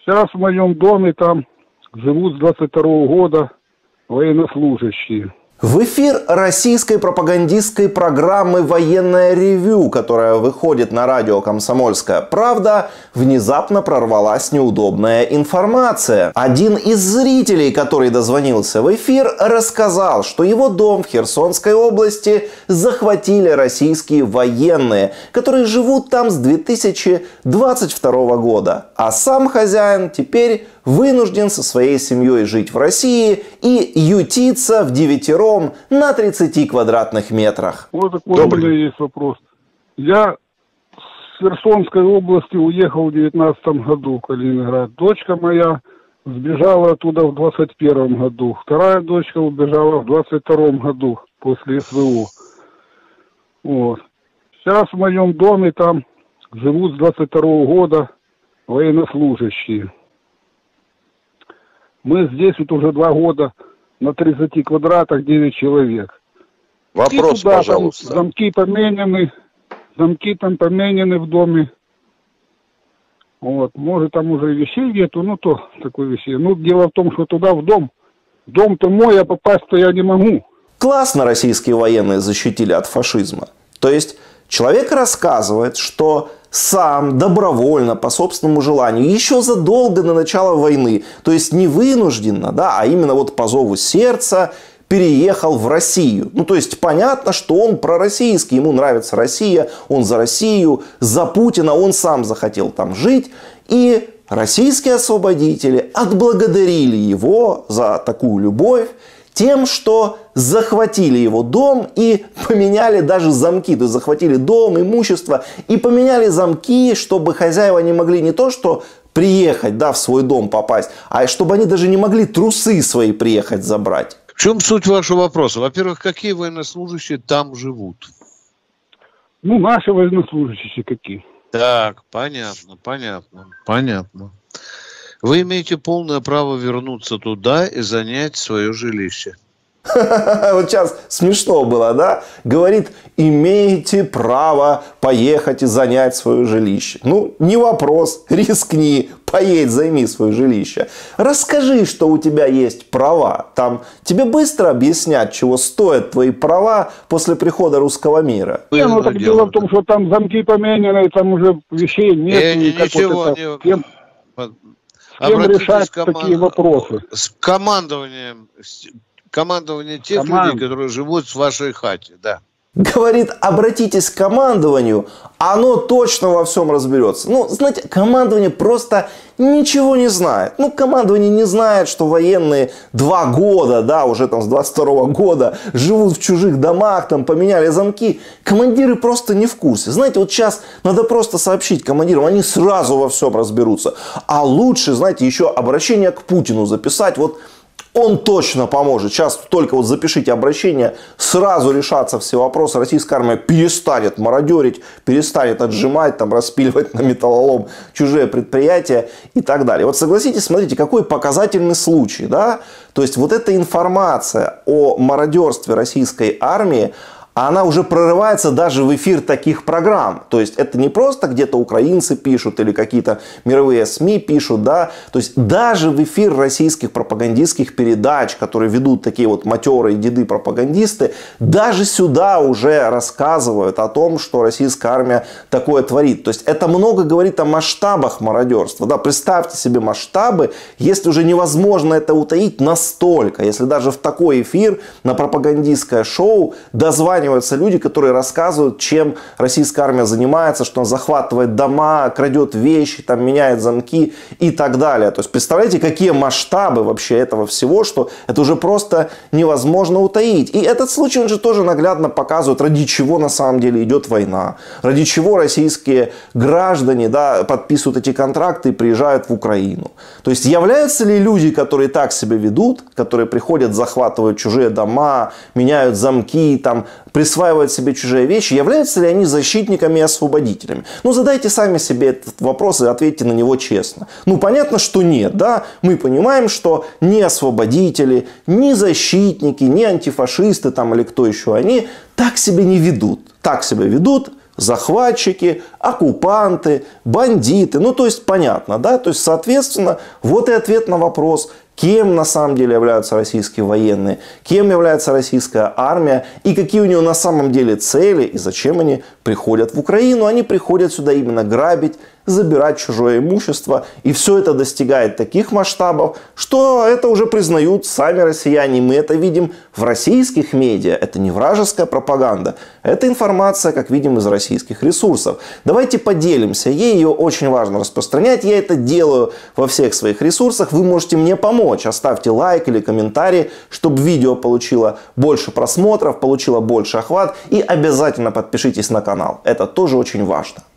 Сейчас в моем доме там живут с 22-го года военнослужащие. В эфир российской пропагандистской программы «Военное ревю», которая выходит на радио «Комсомольская правда», внезапно прорвалась неудобная информация. Один из зрителей, который дозвонился в эфир, рассказал, что его дом в Херсонской области захватили российские военные, которые живут там с 2022 года. А сам хозяин теперь вынужден со своей семьей жить в России и ютиться в девятером на 30 квадратных метрах. Вот такой у меня есть вопрос. Я с Херсонской области уехал в 19 году в Калининград. Дочка моя сбежала оттуда в 21 году. Вторая дочка убежала в 22 году после СВО. Вот. Сейчас в моем доме там живут с 22 года военнослужащие. Мы здесь вот уже 2 года на 30 квадратах 9 человек. Вопрос, туда, пожалуйста. Там замки там поменены в доме. Вот. Может, там уже вещей нету, ну то такой вещей. Ну, дело в том, что туда в дом-то мой, а попасть-то я не могу. Классно российские военные защитили от фашизма. То есть человек рассказывает, что сам добровольно, по собственному желанию, еще задолго до начала войны, то есть не вынужденно, да, а именно вот по зову сердца, переехал в Россию. Ну, то есть понятно, что он пророссийский, ему нравится Россия, он за Россию, за Путина, он сам захотел там жить. И российские освободители отблагодарили его за такую любовь тем, что захватили его дом и поменяли даже замки. То есть захватили дом, имущество и поменяли замки, чтобы хозяева не могли не то что приехать, да, в свой дом попасть, а чтобы они даже не могли трусы свои приехать забрать. В чем суть вашего вопроса? Во-первых, какие военнослужащие там живут? Ну, наши военнослужащие какие. Так, понятно. Вы имеете полное право вернуться туда и занять свое жилище. Вот сейчас смешно было, да? Говорит, имеете право поехать и занять свое жилище. Ну, не вопрос, рискни, поедь, займи свое жилище. Расскажи, что у тебя есть права. Там тебе быстро объяснят, чего стоят твои права после прихода русского мира. Не, ну так дело в том, что там замки поменены, там уже вещей нет. Ничего вот не... Кем решать такие вопросы? С командованием тех людей, которые живут в вашей хате, да. Говорит, обратитесь к командованию, оно точно во всем разберется. Ну, знаете, командование просто ничего не знает. Ну, командование не знает, что военные 2 года, да, уже там с 22 года живут в чужих домах, там поменяли замки. Командиры просто не в курсе. Знаете, вот сейчас надо просто сообщить командирам, они сразу во всем разберутся. А лучше, знаете, еще обращение к Путину записать, вот он точно поможет. Сейчас только вот запишите обращение, сразу решатся все вопросы. Российская армия перестанет мародерить, перестанет отжимать, там, распиливать на металлолом чужие предприятия и так далее. Вот согласитесь, смотрите, какой показательный случай, да? То есть вот эта информация о мародерстве российской армии, она уже прорывается даже в эфир таких программ. То есть это не просто где-то украинцы пишут или какие-то мировые СМИ пишут, да. То есть даже в эфир российских пропагандистских передач, которые ведут такие вот матерые деды-пропагандисты, даже сюда уже рассказывают о том, что российская армия такое творит. То есть это много говорит о масштабах мародерства. Да. Представьте себе масштабы, если уже невозможно это утаить настолько. Если даже в такой эфир на пропагандистское шоу дозваниваются люди, которые рассказывают, чем российская армия занимается, что она захватывает дома, крадет вещи, там, меняет замки и так далее. То есть представляете, какие масштабы вообще этого всего, что это уже просто невозможно утаить. И этот случай, он же тоже наглядно показывает, ради чего на самом деле идет война, ради чего российские граждане, да, подписывают эти контракты и приезжают в Украину. То есть являются ли люди, которые так себя ведут, которые приходят, захватывают чужие дома, меняют замки, там, присваивают себе чужие вещи, являются ли они защитниками и освободителями? Ну, задайте сами себе этот вопрос и ответьте на него честно. Ну, понятно, что нет, да? Мы понимаем, что ни освободители, ни защитники, ни антифашисты там или кто еще, они так себя не ведут. Так себя ведут захватчики, оккупанты, бандиты. Ну, то есть, понятно, да? То есть, соответственно, вот и ответ на вопрос, кем на самом деле являются российские военные, кем является российская армия и какие у нее на самом деле цели и зачем они приходят в Украину. Они приходят сюда именно грабить, забирать чужое имущество. И все это достигает таких масштабов, что это уже признают сами россияне. Мы это видим в российских медиа. Это не вражеская пропаганда. Это информация, как видим, из российских ресурсов. Давайте поделимся ей. Ее очень важно распространять. Я это делаю во всех своих ресурсах. Вы можете мне помочь. Оставьте лайк или комментарий, чтобы видео получило больше просмотров, получило больше охват. И обязательно подпишитесь на канал. Это тоже очень важно.